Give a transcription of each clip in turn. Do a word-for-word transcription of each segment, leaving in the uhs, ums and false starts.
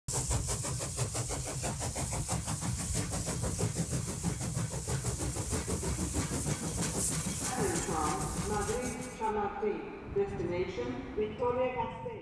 Madrid Chamartín. Destination Vitoria-Gasteiz.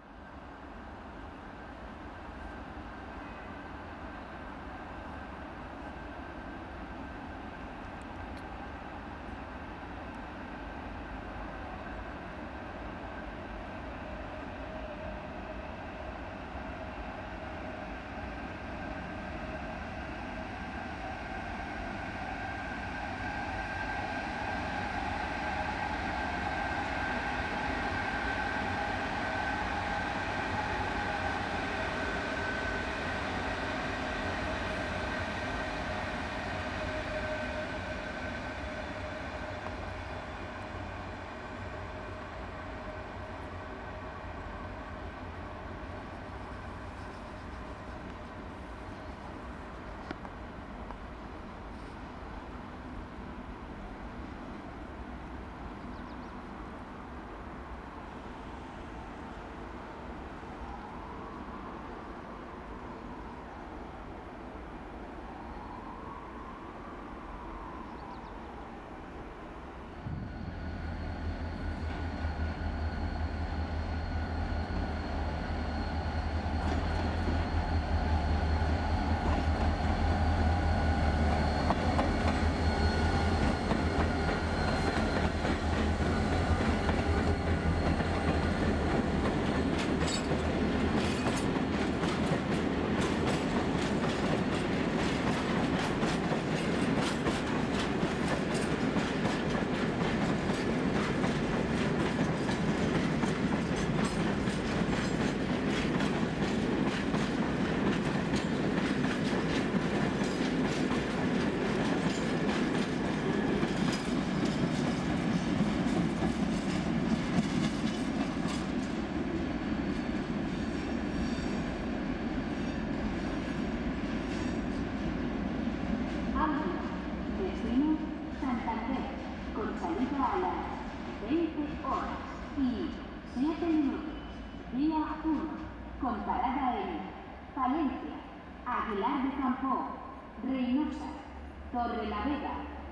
con parada en Palencia, Aguilar de Campo, Reynosa, Torrelavega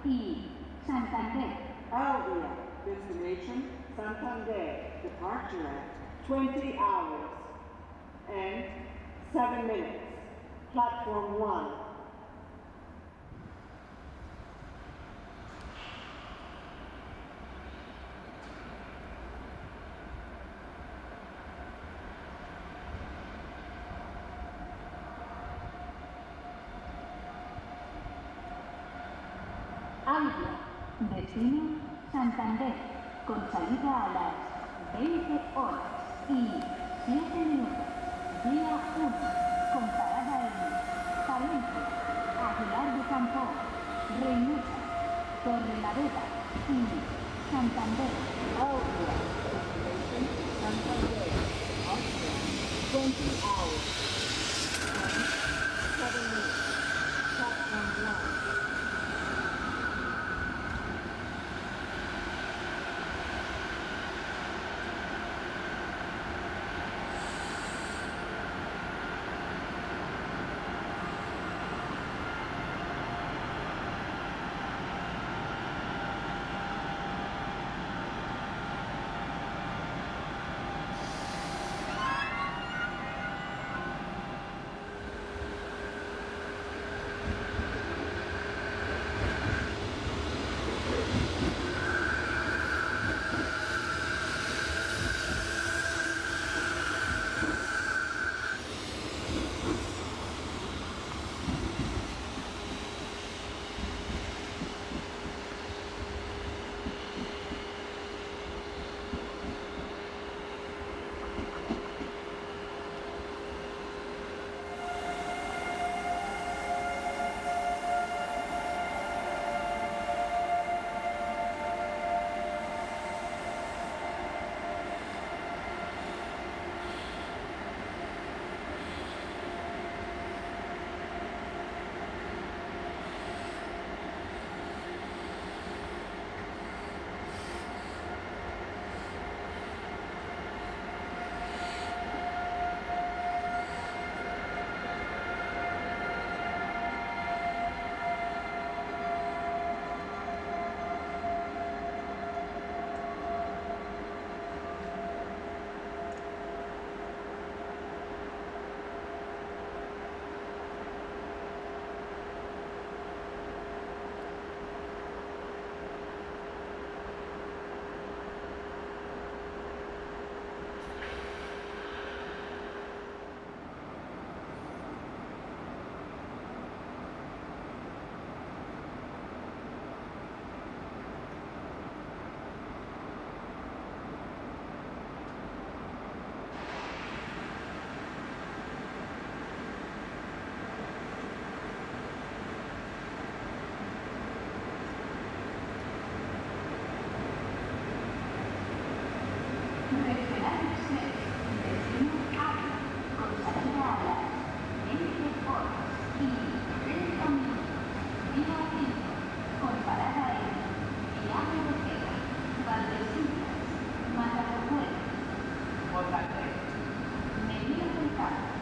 y Santander. Alvia, destination Santander, departure at twenty hours and seven minutes, platform one. Alvia, destino Santander, con salida a las veinte horas y siete minutos, día uno, con parada en Palencia, Aguilar de Campo, Reynosa, Torrelavega y Santander. Alvia, destination Santander, Austria, twenty hours and seven minutes, platform one. Medidas del carro.